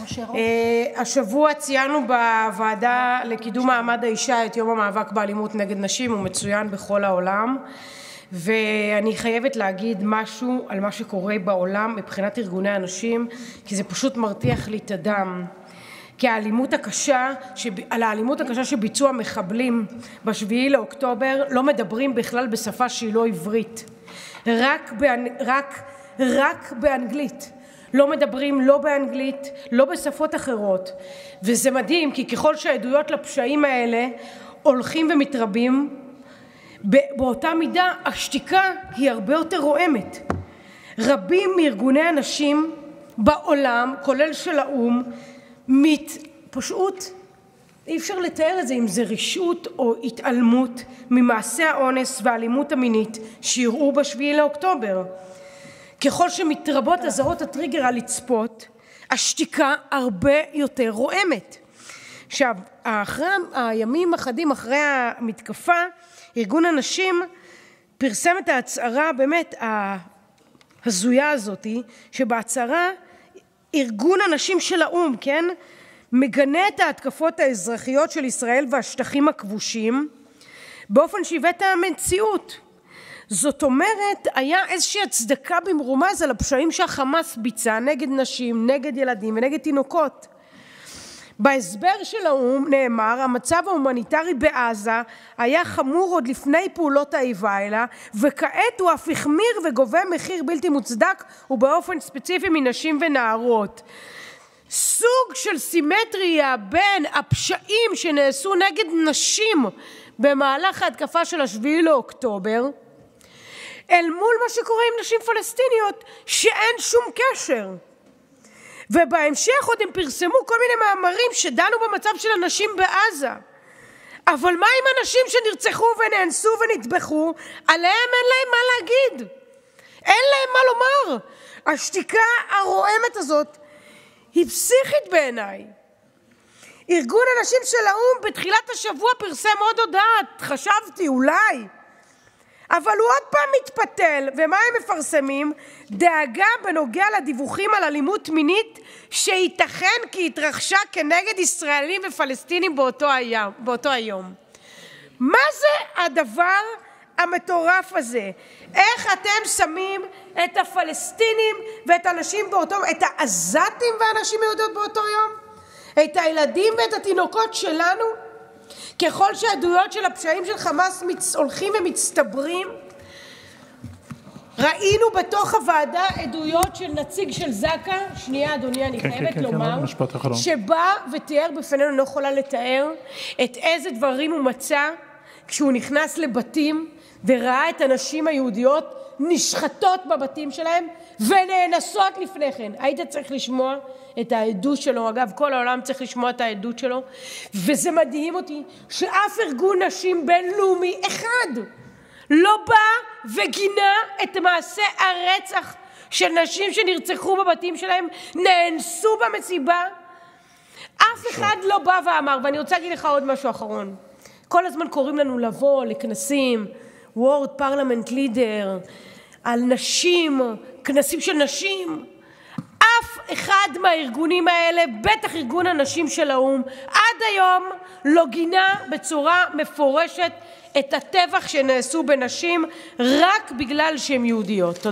השבוע ציינו בוועדה לקידום מעמד האישה את יום המאבק באלימות נגד נשים. הוא מצוין בכל העולם, ואני חייבת להגיד משהו על מה שקורה בעולם מבחינת ארגוני הנשים, כי זה פשוט מרתיח לי את הדם. כי על האלימות הקשה שביצעו המחבלים ב7 לאוקטובר לא מדברים בכלל בשפה שהיא לא עברית, רק באנגלית. לא מדברים לא באנגלית, לא בשפות אחרות. וזה מדהים, כי ככל שהעדויות לפשעים האלה הולכים ומתרבים, באותה מידה השתיקה היא הרבה יותר רועמת. רבים מארגוני הנשים בעולם, כולל של האו"ם, פשוט אי אפשר לתאר את זה, אם זה רשעות או התעלמות ממעשי האונס והאלימות המינית שאירעו ב7 לאוקטובר. ככל שמתרבות אזהרות הטריגר על לצפות, השתיקה הרבה יותר רועמת. עכשיו, אחרי הימים אחדים אחרי המתקפה, ארגון הנשים פרסם את ההצהרה באמת ההזויה הזאת, שבהצהרה ארגון הנשים של האו"ם, כן, מגנה את ההתקפות האזרחיות של ישראל והשטחים הכבושים באופן שהיווה את המציאות. זאת אומרת, היה איזושהי הצדקה במרומז על הפשעים שהחמאס ביצע נגד נשים, נגד ילדים ונגד תינוקות. בהסבר של האו"ם נאמר, המצב ההומניטרי בעזה היה חמור עוד לפני פעולות האיבה האלה, וכעת הוא אף החמיר וגובה מחיר בלתי מוצדק, ובאופן ספציפי מנשים ונערות. סוג של סימטריה בין הפשעים שנעשו נגד נשים במהלך ההתקפה של 7 לאוקטובר, אל מול מה שקורה עם נשים פלסטיניות שאין שום קשר. ובהמשך עוד הם פרסמו כל מיני מאמרים שדנו במצב של הנשים בעזה. אבל מה עם אנשים שנרצחו ונאנסו ונטבחו? עליהם אין להם מה להגיד. אין להם מה לומר. השתיקה הרועמת הזאת היא פסיכית בעיניי. ארגון הנשים של האו"ם בתחילת השבוע פרסם עוד הודעה, חשבתי אולי, אבל הוא עוד פעם מתפתל. ומה הם מפרסמים? דאגה בנוגע לדיווחים על אלימות מינית שייתכן כי התרחשה כנגד ישראלים ופלסטינים באותו היום. מה זה הדבר המטורף הזה? איך אתם שמים את הפלסטינים ואת הנשים את העזתים והנשים היהודיות באותו יום? את הילדים ואת התינוקות שלנו? ככל שהעדויות של הפשעים של חמאס הולכים ומצטברים, ראינו בתוך הוועדה עדויות של נציג של זק"א, שנייה אדוני, אני חייבת לומר, שבא ותיאר בפנינו, אני לא יכולה לתאר, את איזה דברים הוא מצא כשהוא נכנס לבתים וראה את הנשים היהודיות נשחטות בבתים שלהם ונאנסות לפני כן. היית צריך לשמוע את העדות שלו, אגב כל העולם צריך לשמוע את העדות שלו, וזה מדהים אותי שאף ארגון נשים בינלאומי אחד לא בא וגינה את מעשה הרצח של נשים שנרצחו בבתים שלהם, נאנסו במסיבה. אף אחד לא בא ואמר. ואני רוצה להגיד לך עוד משהו אחרון. כל הזמן קוראים לנו לבוא לכנסים, World Parliament Leader, על נשים, כנסים של נשים. אף אחד מהארגונים האלה, בטח ארגון הנשים של האו"ם, עד היום לא גינה בצורה מפורשת את הטבח שנעשו בנשים רק בגלל שהן יהודיות.